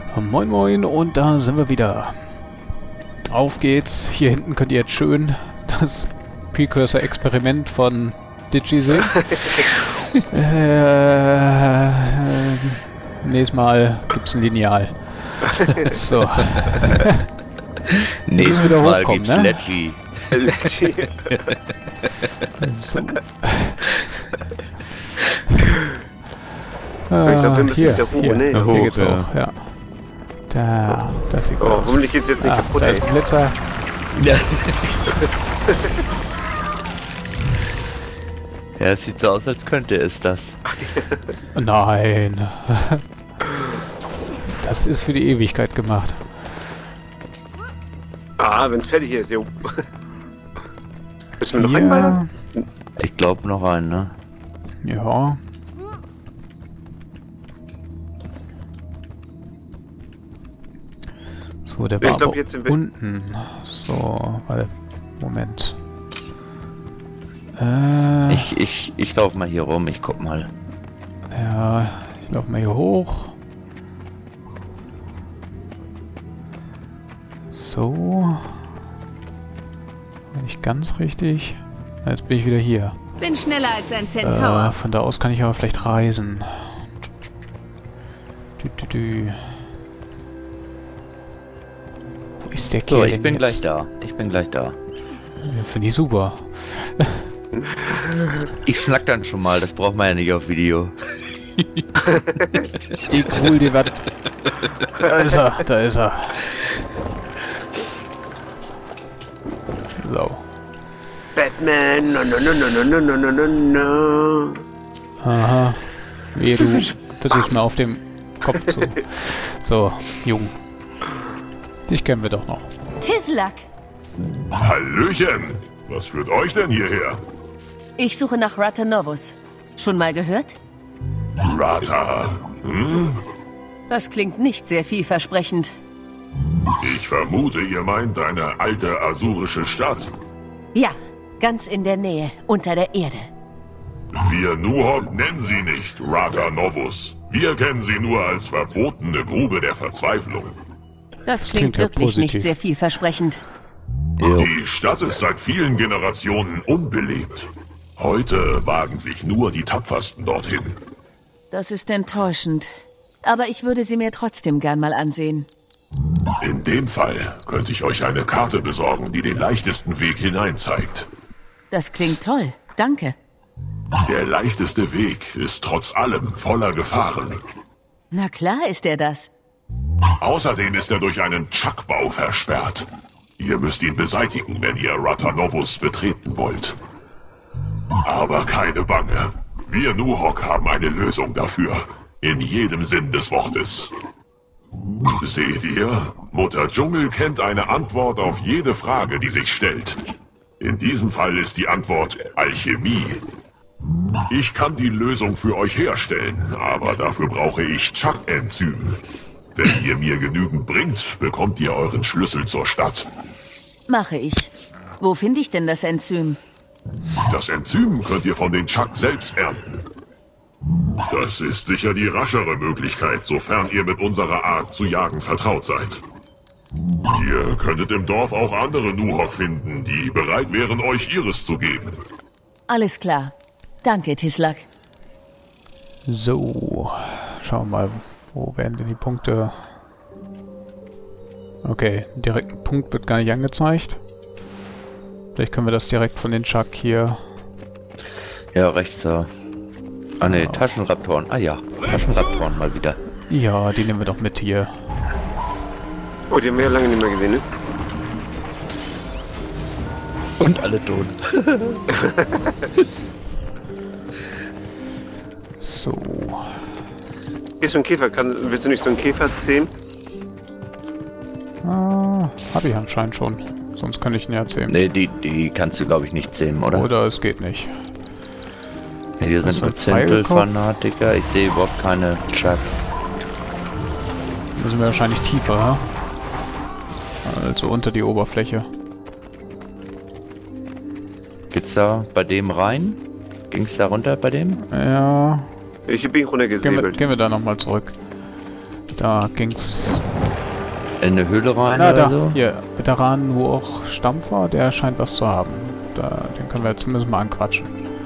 Moin Moin, und da sind wir wieder. Auf geht's. Hier hinten könnt ihr jetzt schön das Precursor-Experiment von Digi sehen. Nächstes Mal gibt's ein Lineal. So. Nächstes wieder Mal hochkommen, gibt's ne? Ledgy. So. Ich glaube, wir müssen hier, wieder hoch, hier, ne? hier Hoch, geht's ja. hoch, ja. Da, das sieht Oh, gut aus. hoffentlich geht's jetzt nicht kaputt, Da ey. ist ein Blitzer. Ja. Ja, es sieht so aus, als könnte es das. Nein. Das ist für die Ewigkeit gemacht. Ah, wenn's fertig ist, jo. Müssen wir noch reinballern? Ich glaube noch einen, ne? Ja. So, der Ja, war ich glaub, aber jetzt sind wir- unten. So, warte. Moment. Ich laufe mal hier rum, ich guck mal. Ja, ich laufe mal hier hoch. So. Nicht ganz richtig. Jetzt bin ich wieder hier. Bin schneller als ein Centaur. Von da aus kann ich aber vielleicht reisen. Wo ist der Kerl So, ich denn bin jetzt? gleich da. Ich bin gleich da. Ja, finde ich super. Ich schnack dann schon mal, das braucht man ja nicht auf Video. Ich hol dir was. Da ist er, da ist er. So. Batman, no, no, no, no, no, no, no, no, no. Aha. Wehe, du versuchst mir auf dem Kopf zu. So, Jung. Dich kennen wir doch noch. Tislak. Hallöchen! Was führt euch denn hierher? Ich suche nach Ratanovus. Schon mal gehört? Rata. Das klingt nicht sehr vielversprechend. Ich vermute, ihr meint eine alte asurische Stadt. Ja, ganz in der Nähe, unter der Erde. Wir Nuhok nennen sie nicht Rata Novus. Wir kennen sie nur als verbotene Grube der Verzweiflung. Das klingt klingt ja wirklich positiv. nicht sehr vielversprechend. Jo. Die Stadt ist seit vielen Generationen unbelebt. Heute wagen sich nur die Tapfersten dorthin. Das ist enttäuschend. Aber ich würde sie mir trotzdem gern mal ansehen. In dem Fall könnte ich euch eine Karte besorgen, die den leichtesten Weg hinein zeigt. Das klingt toll. Danke. Der leichteste Weg ist trotz allem voller Gefahren. Na klar ist er das. Außerdem ist er durch einen Chuckbau versperrt. Ihr müsst ihn beseitigen, wenn ihr Ratanovus betreten wollt. Aber keine Bange. Wir Nuhok haben eine Lösung dafür. In jedem Sinn des Wortes. Seht ihr? Mutter Dschungel kennt eine Antwort auf jede Frage, die sich stellt. In diesem Fall ist die Antwort Alchemie. Ich kann die Lösung für euch herstellen, aber dafür brauche ich Chuck-Enzym. Wenn ihr mir genügend bringt, bekommt ihr euren Schlüssel zur Stadt. Mache ich. Wo finde ich denn das Enzym? Das Enzym könnt ihr von den Chuck selbst ernten. Das ist sicher die raschere Möglichkeit, sofern ihr mit unserer Art zu jagen vertraut seid. Ihr könntet im Dorf auch andere Nuhok finden, die bereit wären, euch ihres zu geben. Alles klar. Danke, Tislak. So. Schauen wir mal, wo werden denn die Punkte... Okay, einen direkten Punkt wird gar nicht angezeigt. Vielleicht können wir das direkt von den Chuck hier... Ja, rechts da. Ah ne, Taschenraptoren. Ah ja, Taschenraptoren mal wieder. Ja, die nehmen wir doch mit hier. Oh, die haben wir ja lange nicht mehr gesehen, ne? Und alle tot. So. Hier ist so ein Käfer. Willst du nicht so einen Käfer zähmen? Habe ich anscheinend schon. Sonst kann ich ihn ja erzählen. Ne, die kannst du glaube ich nicht zähmen, oder? Oder es geht nicht. Hier Was sind ist ein Zentel-Fanatiker. Ich sehe überhaupt keine Chuck. Müssen wir wahrscheinlich tiefer, ja? Also unter die Oberfläche. Geht's da bei dem rein? Ging's da runter bei dem? Ja. Ich bin runtergesäbelt. Gehen wir da nochmal zurück. Da ging's... In eine Höhle rein Na, oder da, so? hier, Veteran, wo auch Stampfer, der scheint was zu haben. Den können wir zumindest mal anquatschen.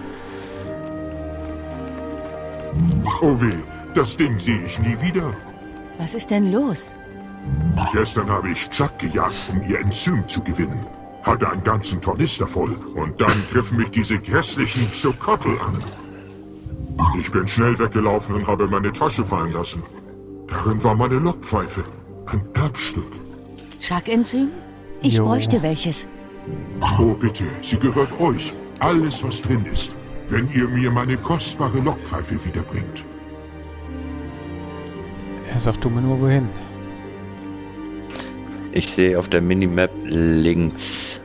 Oh weh, das Ding sehe ich nie wieder. Was ist denn los? Gestern habe ich Chuck gejagt, um ihr Enzym zu gewinnen. Hatte einen ganzen Tornister voll. Und dann griffen mich diese grässlichen Xocoatl an. Ich bin schnell weggelaufen und habe meine Tasche fallen lassen. Darin war meine Lockpfeife. Ein Erbstück. Chuck-Enzym? Ich Jo. bräuchte welches. Oh bitte, sie gehört euch. Alles, was drin ist. Wenn ihr mir meine kostbare Lockpfeife wiederbringt. Er sagt du mir nur wohin. Ich sehe auf der Minimap links.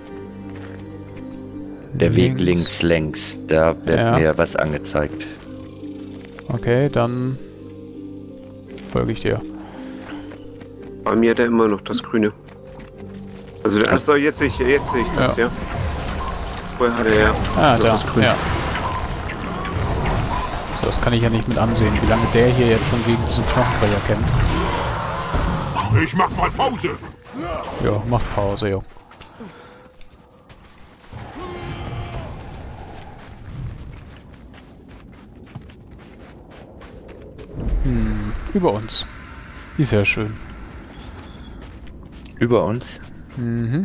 Der Weg links, längs. Da wird Ja. mir was angezeigt. Okay, dann folge ich dir. Bei mir hat er immer noch das Grüne. Also, achso, jetzt sehe ich das, ja. Vorher hatte er Ah, noch da, das Grüne. ja. So, das kann ich ja nicht mit ansehen, wie lange der hier jetzt schon gegen diesen Knochenbrecher kämpft. Ich mach mal Pause. Ja, mach Pause, jo. Über uns. Ist ja schön. Über uns. Mhm.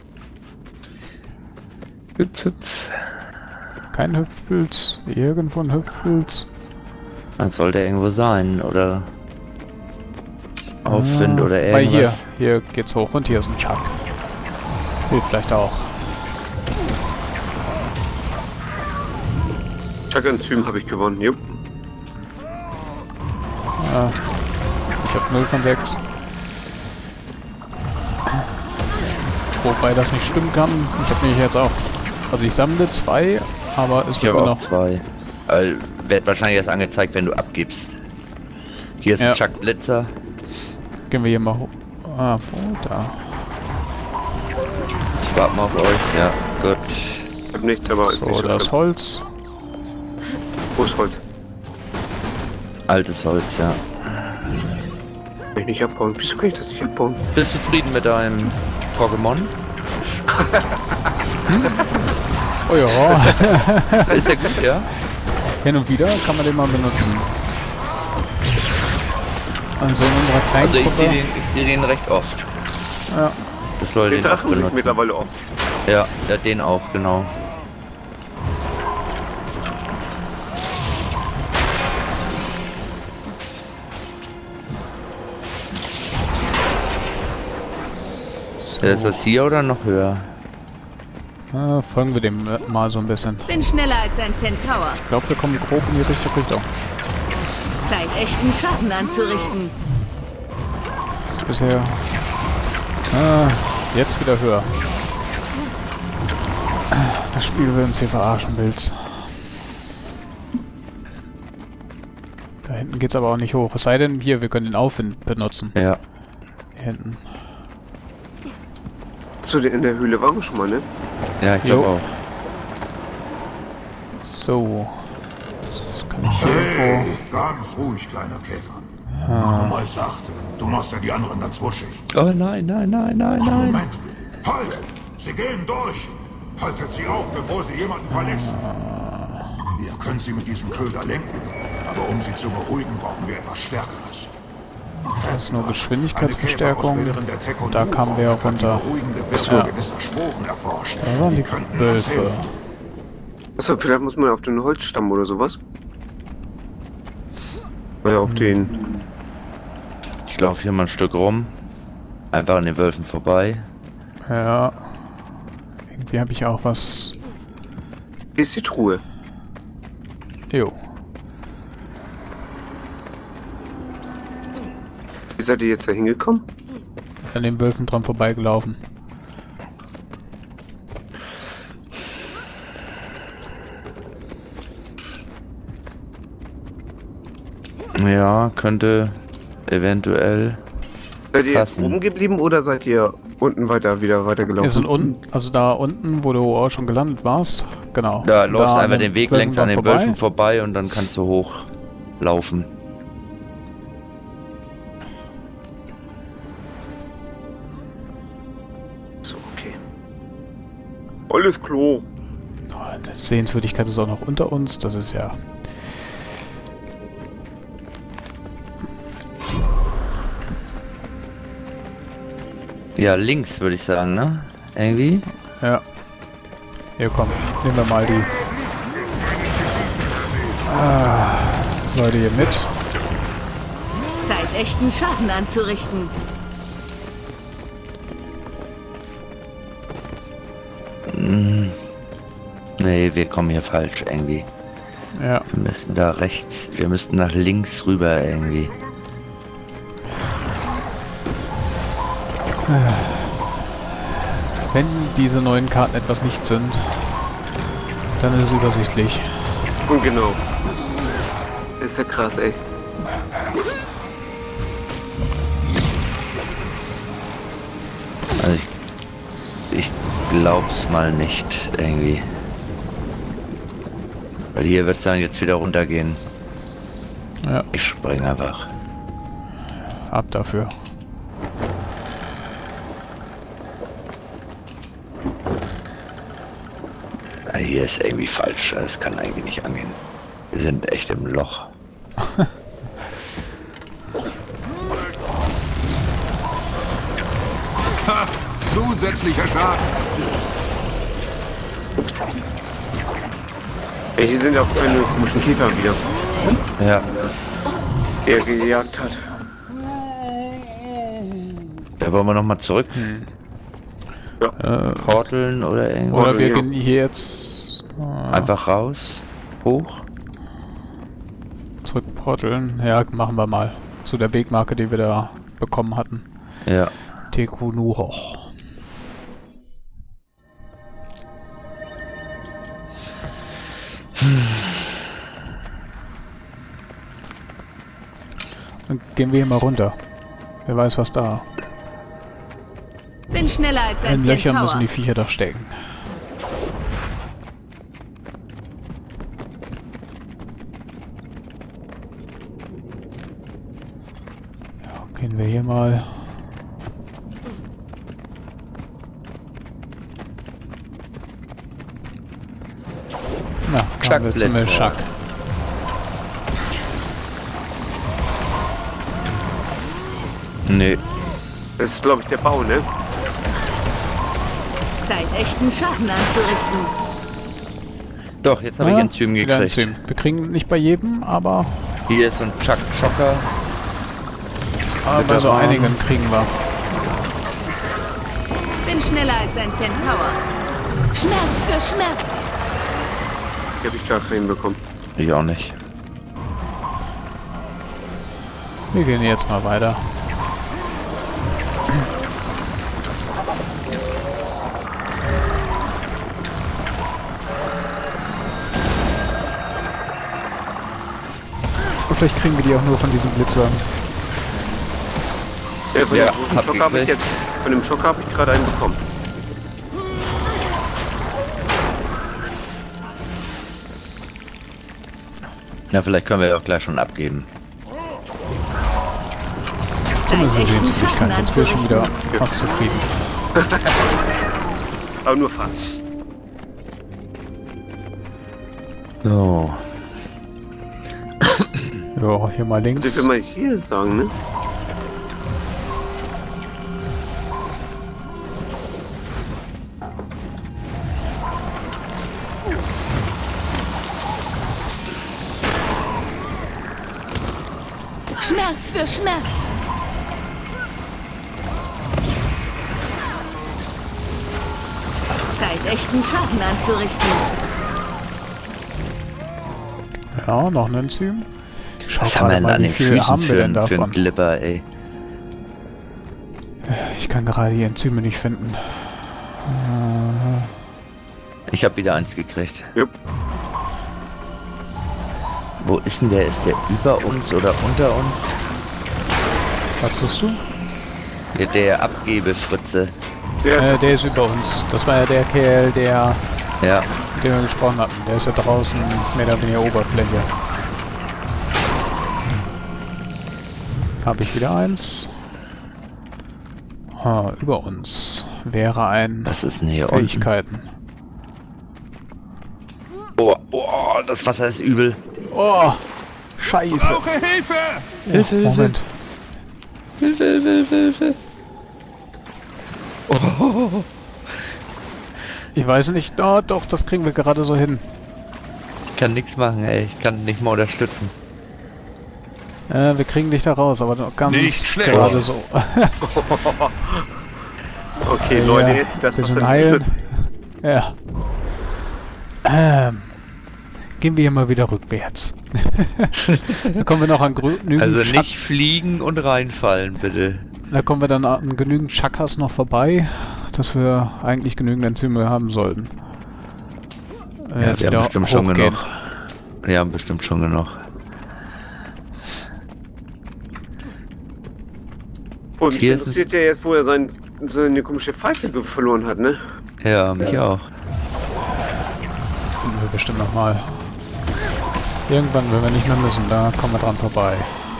Hüpf, hüpf. Kein Hüftpilz. Irgendwo ein Hüftpilz. Dann soll der irgendwo sein, oder Aufwind oder Bei irgendwas. hier geht's hoch und hier ist ein Chuck. Hilft vielleicht auch. Chuck-Enzym habe ich gewonnen, jupp. Ich habe 0 von 6. Wobei das nicht stimmen kann. Ich habe nämlich jetzt auch... Also ich sammle 2, aber es Ich wird habe mir auch noch... 2. Wird wahrscheinlich erst angezeigt, wenn du abgibst. Hier ist Ja. ein Chuck Blitzer. Gehen wir hier mal hoch. Ah, wo? Da. Ich warte mal auf euch. Ja, gut. Ich habe nichts, aber ist So, nicht so das schlimm. Holz. Großes Holz. Altes Holz, ja. Kann ich nicht abbauen. Wieso kann ich das nicht abbauen? Bist du zufrieden mit deinem Pokémon? Oh ja. Ist der gut, ja? Hin und wieder kann man den mal benutzen. Also in unserer kleinen Also ich Gruppe... sehe den recht oft. Ja. Das soll Den den auch Drachen sich benutzen. mittlerweile oft. Ja, den auch, genau. So. Ist das hier oder noch höher? Folgen wir dem mal so ein bisschen. Bin schneller als ein Centaur. Ich glaube, wir kommen grob in die richtige Richtung. Zeit, echten Schaden anzurichten. Das ist bisher... jetzt wieder höher. Das Spiel will uns hier verarschen, will's. Da hinten geht's aber auch nicht hoch. Es sei denn, hier, wir können den Aufwind benutzen. Ja. Hier hinten. Achso, in der Höhle waren wir schon mal, ne? Ja, ich Jo. glaube auch. So. Das kann ich hier Hey, irgendwo... ganz ruhig, kleiner Käfer. Nur mal sachte. Du machst ja die anderen ganz wuschig. Oh nein, nein, nein, nein, nein. Moment. Halt! Sie gehen durch! Haltet sie auf, bevor sie jemanden verletzen. Ihr könnt sie mit diesem Köder lenken. Aber um sie zu beruhigen, brauchen wir etwas Stärkeres. Das ist nur Geschwindigkeitsverstärkung. Da kamen wir auch runter. Ja. Gewisser Sporen erforscht. Da waren die könnten uns Wölfe. helfen. Achso, vielleicht muss man auf den Holzstamm oder sowas. Oder auf den... Ich laufe hier mal ein Stück rum. Einfach an den Wölfen vorbei. Ja. Irgendwie habe ich auch was... Hier ist die Truhe. Jo. Wie seid ihr jetzt da hingekommen? An den Wölfen dran vorbeigelaufen. Ja, könnte eventuell. Seid ihr jetzt Passen. oben geblieben oder seid ihr unten wieder weitergelaufen? Wir sind unten, also da unten, wo du auch schon gelandet warst. Genau. Da läufst an einfach den den Weg Wölfen längs an dran den Wölfen vorbei und dann kannst du hochlaufen. Volles Klo. Oh, eine Sehenswürdigkeit ist auch noch unter uns. Das ist ja... Ja, links würde ich sagen, ne? Irgendwie? Ja. Hier, komm. Nehmen wir mal die... Leute hier mit. Zeit, echten Schaden anzurichten. Nee, wir kommen hier falsch irgendwie. Ja. Wir müssen da rechts, wir müssten nach links rüber irgendwie. Wenn diese neuen Karten etwas nicht sind, dann ist es übersichtlich. Und genau. Ist ja krass, ey. Also ich glaub's mal nicht irgendwie. Weil hier wird es dann jetzt wieder runtergehen. Ja. Ich springe einfach. Ab dafür. Ja, hier ist irgendwie falsch. Das kann eigentlich nicht angehen. Wir sind echt im Loch. Ha, zusätzlicher Schaden. Ups. Ey, hier sind auch keine komischen Käfer wieder, Ja. die er gejagt hat. Da wollen wir nochmal zurück. Porteln oder irgendwas. Oder wir ja. gehen hier jetzt Einfach raus. Hoch. zurück porteln. Ja, machen wir mal. Zu der Wegmarke, die wir da bekommen hatten. Ja. Teku Nuhoch. Dann gehen wir hier mal runter. Wer weiß, was da. Bin schneller als ein In Löchern Centaur. müssen die Viecher doch stecken. Ja, gehen wir hier mal. Na, da haben wir zumindest Schack. Nee. Das ist, glaube ich, der Bau, ne? Zeit, echten Schaden anzurichten. Doch, jetzt habe ich Enzym wieder gekriegt. Enzym. Wir kriegen nicht bei jedem, aber Hier ist so ein Chuck-Schocker. bei so einigen kriegen wir. Bin schneller als ein Centaur. Schmerz für Schmerz. Die habe ich gar keinen bekommen. Ich auch nicht. Wir gehen jetzt mal weiter. Und vielleicht kriegen wir die auch nur von diesem Blitzern. Ja, von Ja, dem großen hab Schocker habe ich gekriegt. jetzt. Von dem Schocker habe ich gerade einen bekommen. Na, vielleicht können wir ja auch gleich schon abgeben. Zumindest Zeit, echten Sehenswürdigkeit. Schaden Jetzt bin ich schon wieder anzurichten. fast zufrieden. Aber nur fast. So. Ja, hier mal Also ich links. will mal hier sagen, ne? Schmerz für Schmerz. Zeit, echten Schaden anzurichten. Ja, noch ein Enzym. Ich schau Was haben wir gerade denn mal, an wie den viel Füßen haben wir denn für einen davon? Glipper, ey? Ich kann gerade die Enzyme nicht finden. Ich habe wieder eins gekriegt. Jupp. Wo ist denn der? Ist der über uns oder unter uns? Was suchst du? Der Abgebefritze. Ja, das Der ist über uns. Das war ja der Kerl, der, Ja. mit dem wir gesprochen hatten. Der ist ja draußen mehr oder weniger Oberfläche. Habe ich wieder eins. Über uns wäre ein Was ist denn hier unten? Fähigkeiten. Oh, das Wasser ist übel. Oh, scheiße. Brauche Hilfe! Hilfe, Hilfe. Moment. Hilfe. Oh. Ich weiß nicht. Oh, doch, das kriegen wir gerade so hin. Ich kann nichts machen, ey. Ich kann nicht mal unterstützen. Wir kriegen dich da raus, aber noch ganz Nicht schlecht. gerade so. Okay, Ja, Leute, das bisschen Wasser heilen. geschützt. Ja. Gehen wir hier mal wieder rückwärts. Da kommen wir noch an genügend Also nicht fliegen und reinfallen, bitte. Da kommen wir dann an genügend Chakas noch vorbei, dass wir eigentlich genügend Enzyme haben sollten. Ja, Jetzt wir haben wieder bestimmt schon hochgehen. genug. Wir haben bestimmt schon genug. Und mich Hier ist interessiert ja jetzt, wo er seine komische Pfeife verloren hat, ne? Ja, mich auch. Finden wir bestimmt nochmal. Irgendwann, wenn wir nicht mehr müssen, da kommen wir dran vorbei.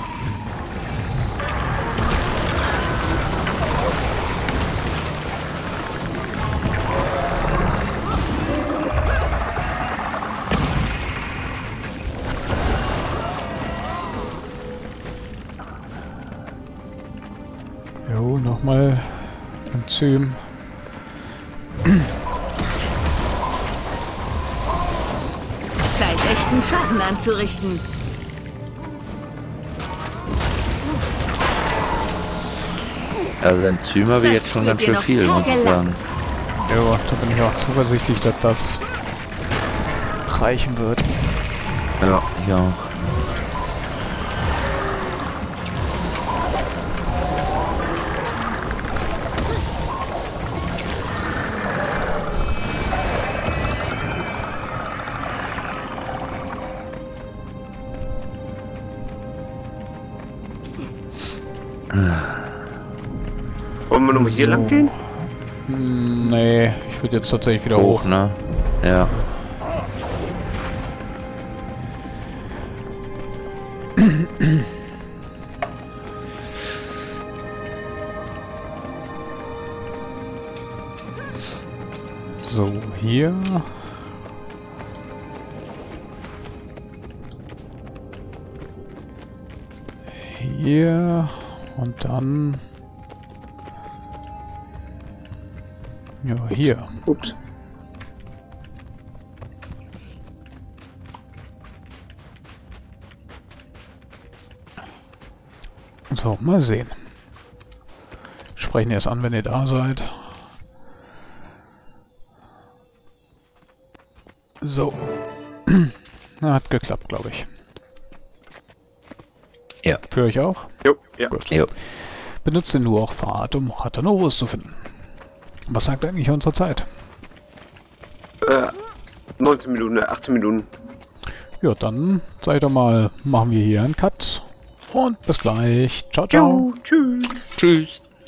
Jo, nochmal Enzym. Zeit, echten Schaden anzurichten. Also Enzym habe ich jetzt schon ganz schön viel, muss ich sagen. Jo, da bin ich auch zuversichtlich, dass das reichen wird. Ja, ich auch. Wollen wir nochmal hier So. lang gehen? Nee, ich würde jetzt tatsächlich wieder hoch. Ne? Ja. So, hier. Hier. Und dann... Ja, hier. Ups. So, mal sehen. Sprechen erst an, wenn ihr da seid. So. Na, hat geklappt, glaube ich. Ja. Für euch auch? Jo, ja. Gut. Jo. Benutzt den nur auch Fahrt, um Rata Novus zu finden. Was sagt eigentlich unsere Zeit? 19 Minuten, 18 Minuten. Ja, dann seid doch mal, machen wir hier einen Cut. Und bis gleich. Ciao, ciao. Jo, tschüss. Tschüss.